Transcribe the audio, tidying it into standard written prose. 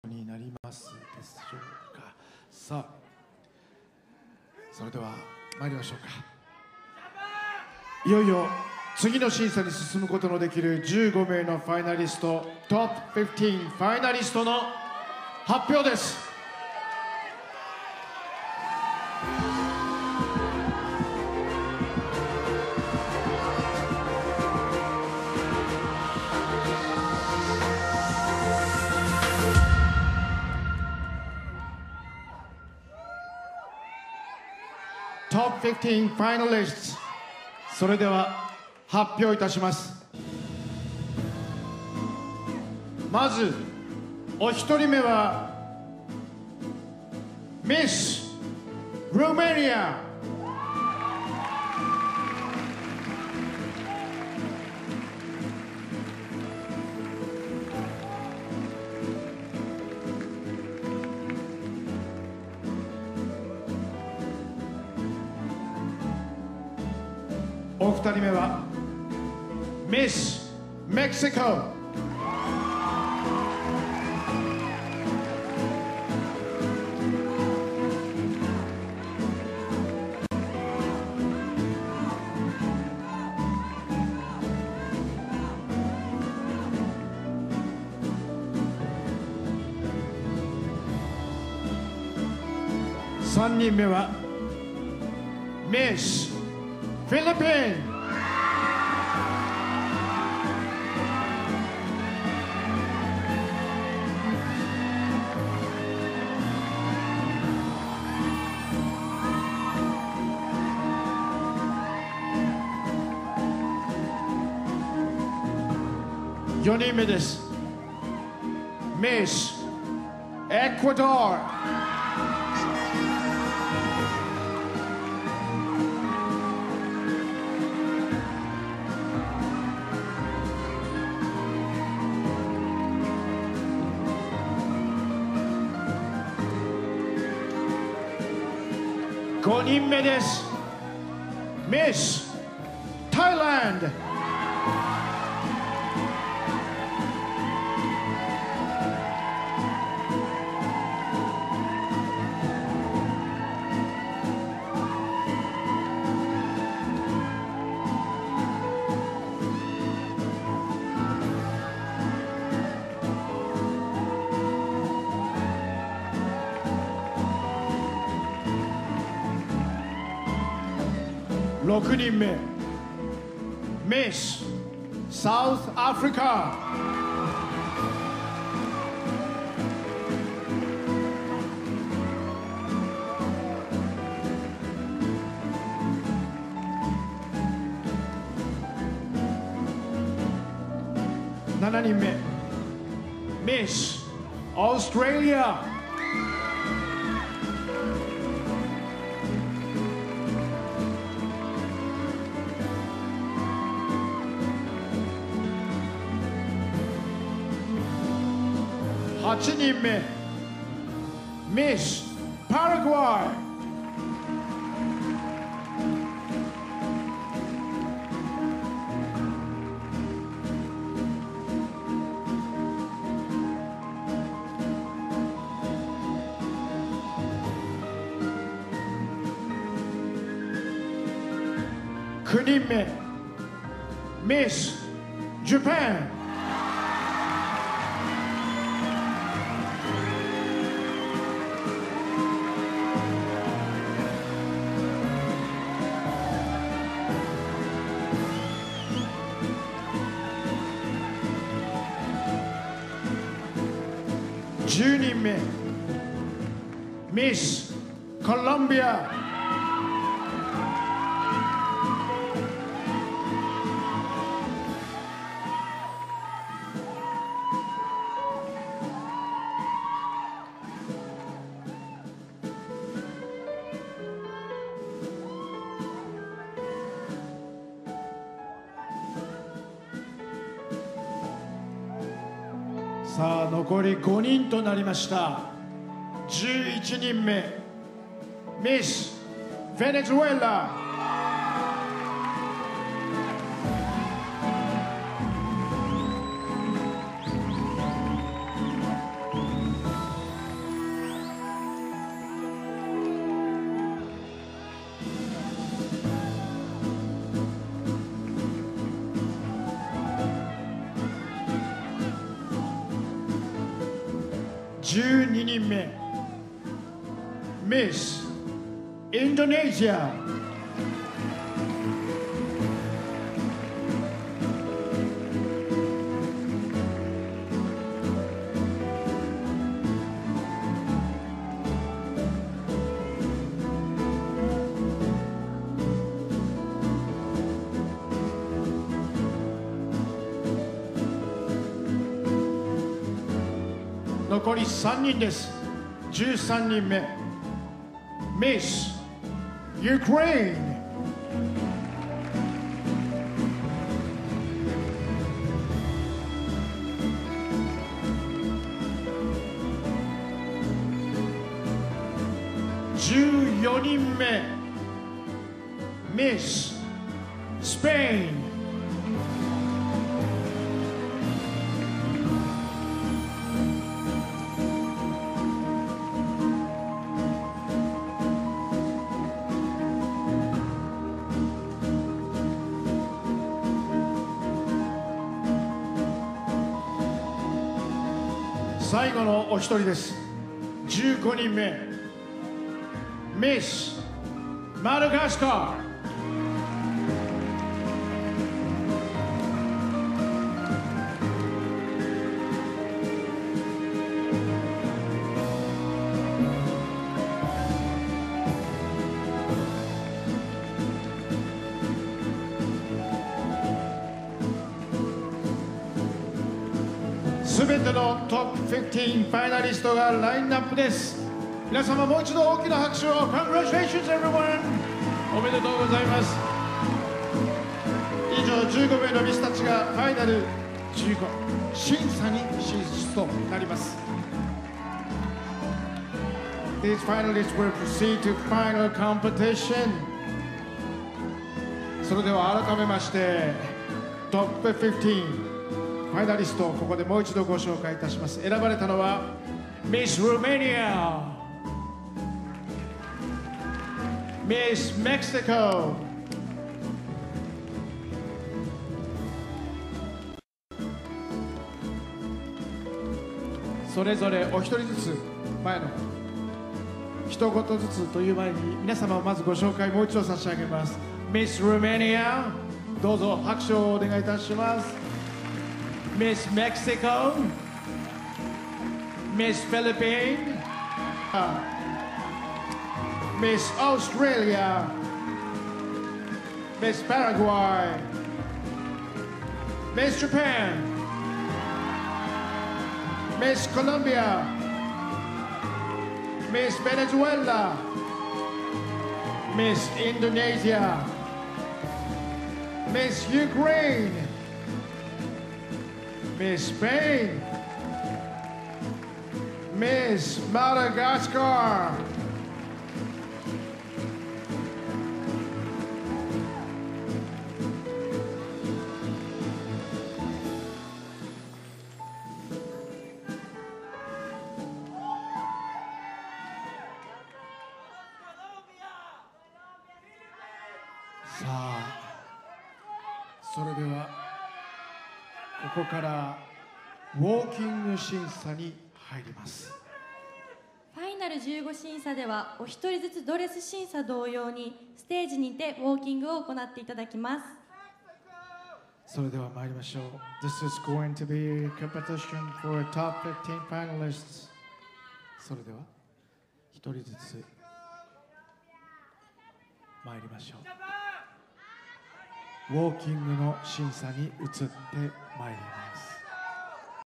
になりますでしょうか。さあ、それでは参りましょうか。いよいよ次の審査に進むことのできる15名のファイナリスト、トップ15ファイナリストの発表です。トップ15ファイナリスト、それでは発表いたします。まずお一人目はミス・ルーメニア、お二人目はミス・メキシコ、3人目はミス・フィリピン、4人目です。ミス・エクアドル、5人目です。ミス・タイランド、6人目ミス・サウスアフリカ、7人目ミス・オーストラリア、8人目ミス・パラグアイ、9人目ミス・ジャパン、10人目ミス・コロンビア、さあ残り5人となりました。11人目ミス・ベネズエラ、 12人目、ミス・インドネシア。残り3人です。13人目、ミス・ユクレイン。14人目、ミス・スペイン。最後のお一人です。15人目、ミス・マダガスカー。すべてのトップ15ファイナリストがラインナップです。皆様もう一度大きな拍手を。 Congratulations everyone。 おめでとうございます。以上15名のミスたちがファイナル15審査に進出となります。 These finalists will proceed to final competition。 それでは改めましてトップ15ファイナリストをここでもう一度ご紹介いたします。選ばれたのはミス・ルーメニア、ミス・メキシコ、それぞれお一人ずつ前の一言ずつという前に皆様をまずご紹介もう一度差し上げます。ミス・ルーメニア、どうぞ拍手をお願いいたします。Miss Mexico, Miss Philippines, Miss Australia, Miss Paraguay, Miss Japan, Miss Colombia, Miss Venezuela, Miss Indonesia, Miss Ukraine, Miss Spain, Miss Madagascar,さあ、それではここからウォーキング審査に入ります。 ファイナル15審査ではお一人ずつドレス審査同様にステージにてウォーキングを行っていただきます。 それでは参りましょう。 This is going to be a competition for top 15 finalists。 それでは一人ずつ参りましょう。ウォーキングの審査に移ってまいります。